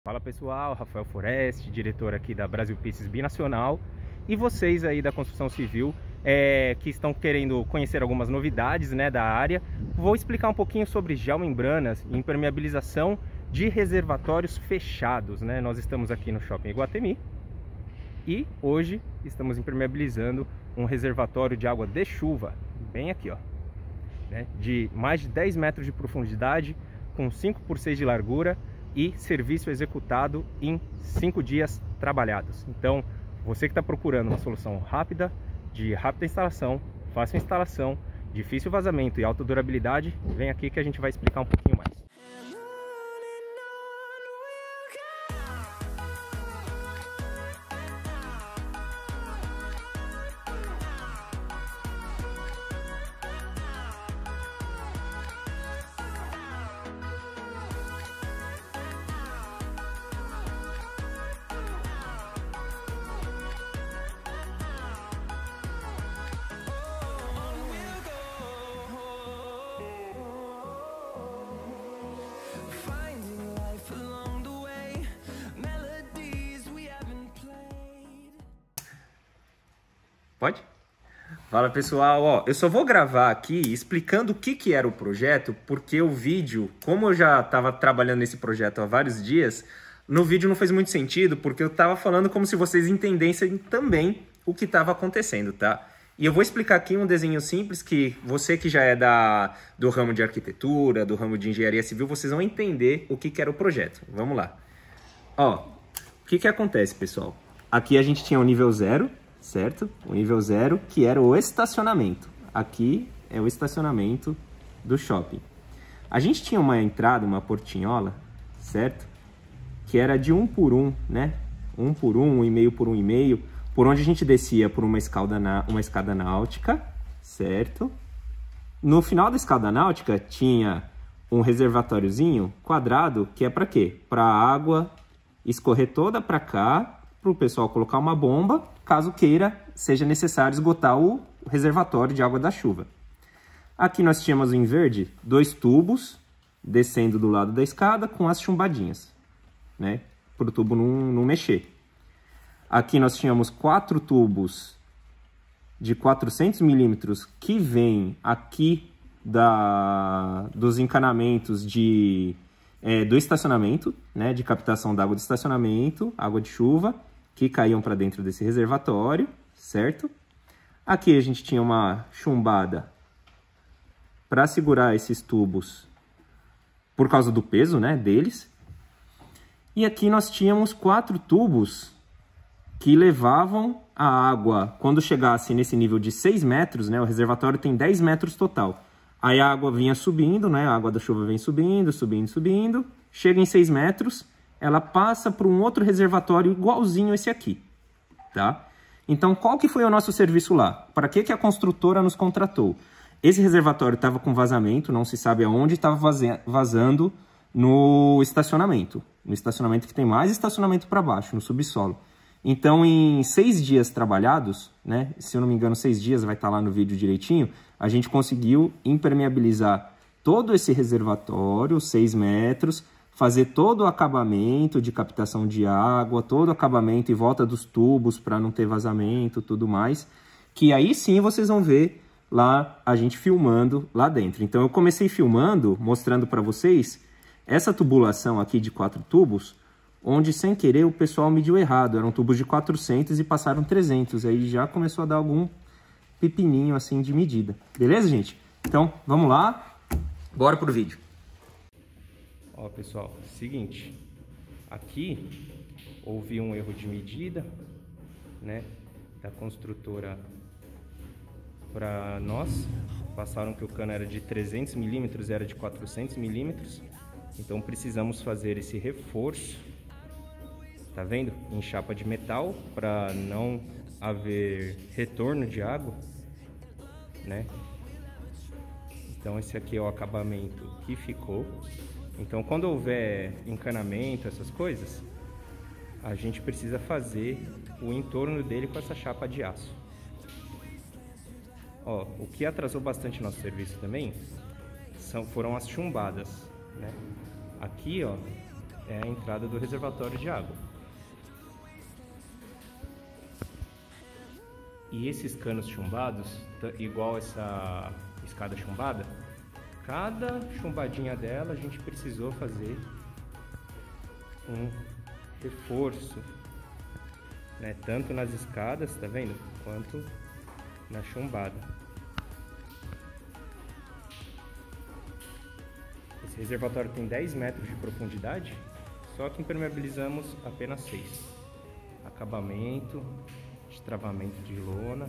Fala pessoal, Rafael Forest, diretor aqui da Brasil Pieces Binacional, e vocês aí da construção civil que estão querendo conhecer algumas novidades, né, da área. Vou explicar um pouquinho sobre geomembranas e impermeabilização de reservatórios fechados, né? Nós estamos aqui no Shopping Iguatemi e hoje estamos impermeabilizando um reservatório de água de chuva, bem aqui, ó, né, de mais de 10 metros de profundidade, com 5 por 6 de largura, e serviço executado em 5 dias trabalhados. Então, você que está procurando uma solução rápida, de rápida instalação, fácil instalação, difícil vazamento e alta durabilidade, vem aqui que a gente vai explicar um pouquinho mais. Pode? Fala pessoal, ó, eu só vou gravar aqui explicando o que era o projeto, porque o vídeo, como eu já estava trabalhando nesse projeto há vários dias, no vídeo não fez muito sentido, porque eu estava falando como se vocês entendessem também o que estava acontecendo, tá? E eu vou explicar aqui um desenho simples que você que já é do ramo de arquitetura, do ramo de engenharia civil, vocês vão entender o que era o projeto. Vamos lá. Ó, o que acontece, pessoal? Aqui a gente tinha o nível 0, certo? O nível 0, que era o estacionamento. Aqui é o estacionamento do shopping. A gente tinha uma entrada, uma portinhola, certo? Que era de 1 por 1, né? 1 por 1, 1,5 por 1,5, por onde a gente descia por uma escada náutica, certo? No final da escada náutica tinha um reservatóriozinho quadrado, que é para quê? Para a água escorrer toda para cá, para o pessoal colocar uma bomba, caso queira, seja necessário esgotar o reservatório de água da chuva. Aqui nós tínhamos em verde 2 tubos descendo do lado da escada com as chumbadinhas, né? Para o tubo não mexer. Aqui nós tínhamos 4 tubos de 400 milímetros que vêm aqui dos encanamentos do estacionamento, né? De captação da água de estacionamento, água de chuva, que caíam para dentro desse reservatório, certo? Aqui a gente tinha uma chumbada para segurar esses tubos por causa do peso, né, deles. E aqui nós tínhamos 4 tubos que levavam a água, quando chegasse nesse nível de 6 metros, né, o reservatório tem 10 metros total. Aí a água vinha subindo, né, a água da chuva vem subindo, subindo, chega em 6 metros, ela passa para um outro reservatório igualzinho esse aqui, tá? Então, qual que foi o nosso serviço lá? Para que a construtora nos contratou? Esse reservatório estava com vazamento, não se sabe aonde, estava vazando no estacionamento que tem mais estacionamento para baixo, no subsolo. Então, em 6 dias trabalhados, né, se eu não me engano, 6 dias, vai estar lá no vídeo direitinho, a gente conseguiu impermeabilizar todo esse reservatório, 6 metros, fazer todo o acabamento de captação de água, todo o acabamento em volta dos tubos para não ter vazamento, tudo mais, que aí sim vocês vão ver lá a gente filmando lá dentro. Então eu comecei filmando, mostrando para vocês essa tubulação aqui de 4 tubos, onde sem querer o pessoal mediu errado, eram tubos de 400 e passaram 300, aí já começou a dar algum pepininho assim de medida. Beleza, gente? Então, vamos lá, bora pro vídeo. Ó, pessoal, seguinte, aqui houve um erro de medida, né, da construtora para nós. Passaram que o cano era de 300 milímetros, era de 400 milímetros, então precisamos fazer esse reforço, tá vendo? Em chapa de metal, para não haver retorno de água, né? Então esse aqui é o acabamento que ficou. Então, quando houver encanamento, essas coisas, a gente precisa fazer o entorno dele com essa chapa de aço. Ó, o que atrasou bastante nosso serviço também foram as chumbadas, né? Aqui, ó, é a entrada do reservatório de água. E esses canos chumbados, igual essa escada chumbada, cada chumbadinha dela a gente precisou fazer um reforço, né? Tanto nas escadas, tá vendo? Quanto na chumbada. Esse reservatório tem 10 metros de profundidade, só que impermeabilizamos apenas 6. Acabamento, destravamento de lona.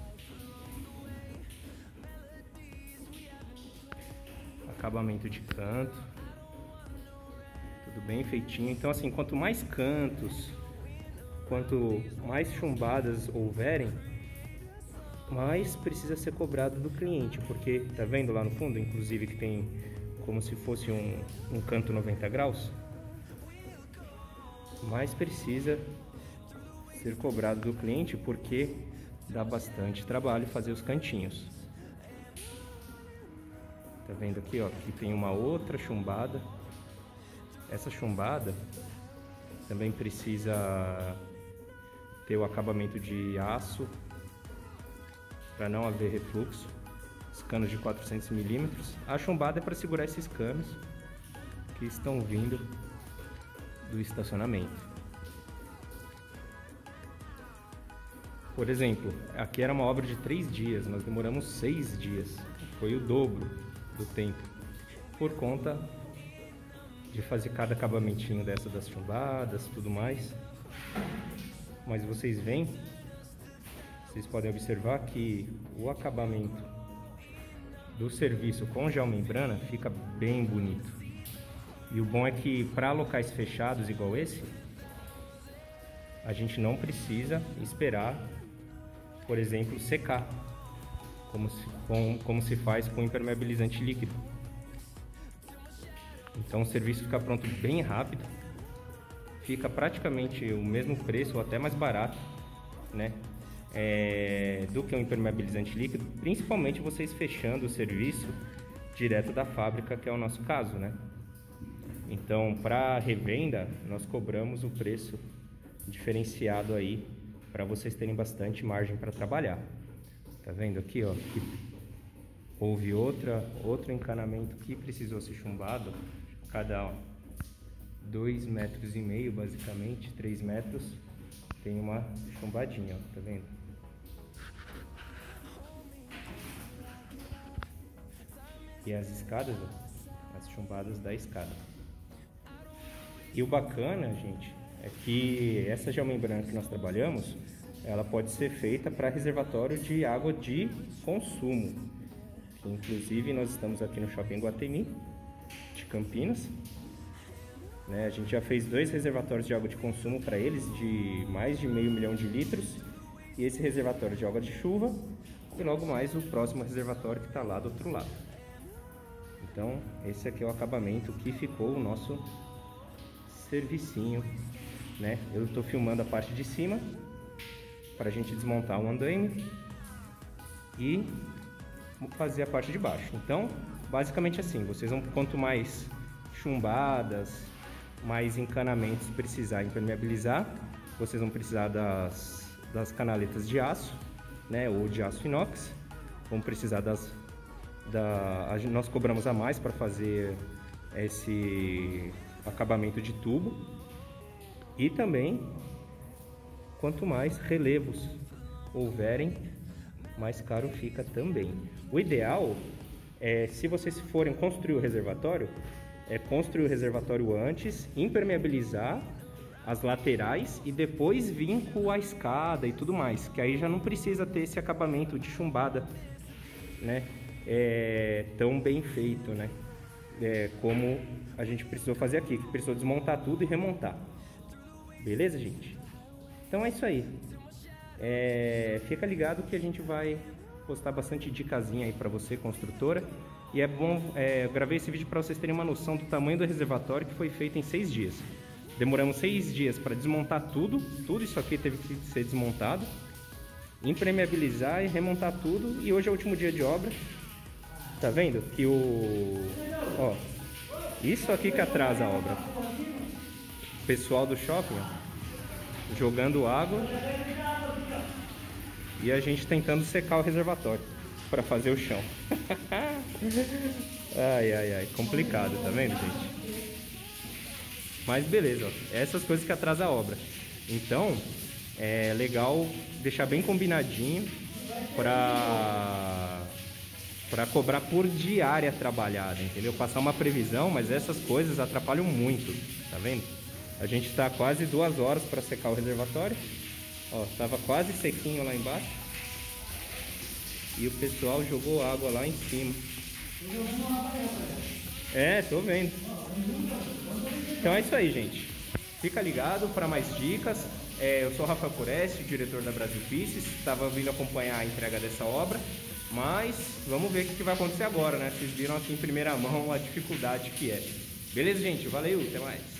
Acabamento de canto. Tudo bem feitinho. Então assim, quanto mais cantos, quanto mais chumbadas houverem, mais precisa ser cobrado do cliente, porque tá vendo lá no fundo, inclusive, que tem como se fosse um canto 90 graus, mais precisa ser cobrado do cliente, porque dá bastante trabalho fazer os cantinhos. Tá vendo aqui, ó, que tem uma outra chumbada. Essa chumbada também precisa ter o acabamento de aço para não haver refluxo. Os canos de 400 milímetros. A chumbada é para segurar esses canos que estão vindo do estacionamento. Por exemplo, aqui era uma obra de 3 dias, nós demoramos 6 dias. Foi o dobro do tempo, por conta de fazer cada acabamentinho dessa das chumbadas, tudo mais. Mas vocês veem, vocês podem observar que o acabamento do serviço com geomembrana fica bem bonito. E o bom é que para locais fechados igual esse, a gente não precisa esperar, por exemplo, secar, como se faz com impermeabilizante líquido. Então o serviço fica pronto bem rápido, fica praticamente o mesmo preço ou até mais barato, né, do que um impermeabilizante líquido, principalmente vocês fechando o serviço direto da fábrica, que é o nosso caso, né? Então, para revenda, nós cobramos o preço diferenciado aí para vocês terem bastante margem para trabalhar. Tá vendo aqui, ó, que houve outro encanamento que precisou ser chumbado, cada 2,5 metros, basicamente 3 metros, tem uma chumbadinha, ó, tá vendo? E as escadas, ó, as chumbadas da escada. E o bacana, gente, é que essa geomembrana que nós trabalhamos, ela pode ser feita para reservatório de água de consumo. Que, inclusive, nós estamos aqui no Shopping Iguatemi, de Campinas. Né? A gente já fez 2 reservatórios de água de consumo para eles, de mais de 500 mil de litros. E esse reservatório de água de chuva. E logo mais o próximo reservatório que está lá do outro lado. Então, esse aqui é o acabamento que ficou o nosso servicinho, né? Eu estou filmando a parte de cima para a gente desmontar o andaime e fazer a parte de baixo. Então, basicamente assim, vocês vão, quanto mais chumbadas, mais encanamentos precisar impermeabilizar, vocês vão precisar das canaletas de aço, né? Ou de aço inox. Vão precisar nós cobramos a mais para fazer esse acabamento de tubo. E também, quanto mais relevos houverem, mais caro fica também. O ideal é, se vocês forem construir o reservatório, é construir o reservatório antes, impermeabilizar as laterais e depois vir com a escada e tudo mais, que aí já não precisa ter esse acabamento de chumbada, né? Tão bem feito, né? Como a gente precisou fazer aqui, que precisou desmontar tudo e remontar. Beleza, gente? Então é isso aí. Fica ligado que a gente vai postar bastante dicasinha aí para você, construtora. E é bom, eu gravei esse vídeo para vocês terem uma noção do tamanho do reservatório, que foi feito em 6 dias. Demoramos 6 dias para desmontar tudo isso aqui teve que ser desmontado, impermeabilizar e remontar tudo. E hoje é o último dia de obra. Tá vendo que isso aqui que atrasa a obra. pessoal do shopping, ó, jogando água e a gente tentando secar o reservatório para fazer o chão. Ai, complicado, tá vendo, gente? Mas beleza, ó, essas coisas que atrasam a obra. Então, é legal deixar bem combinadinho para cobrar por diária trabalhada, entendeu? Passar uma previsão, mas essas coisas atrapalham muito, tá vendo? A gente tá quase 2 horas para secar o reservatório. Ó, tava quase sequinho lá embaixo. E o pessoal jogou água lá em cima. É, tô vendo. Então é isso aí, gente. Fica ligado para mais dicas. Eu sou o Rafael Puresti, diretor da Brasil Pieces. Estava vindo acompanhar a entrega dessa obra. Mas vamos ver o que vai acontecer agora, né? Vocês viram aqui em primeira mão a dificuldade que é. Beleza, gente? Valeu, até mais.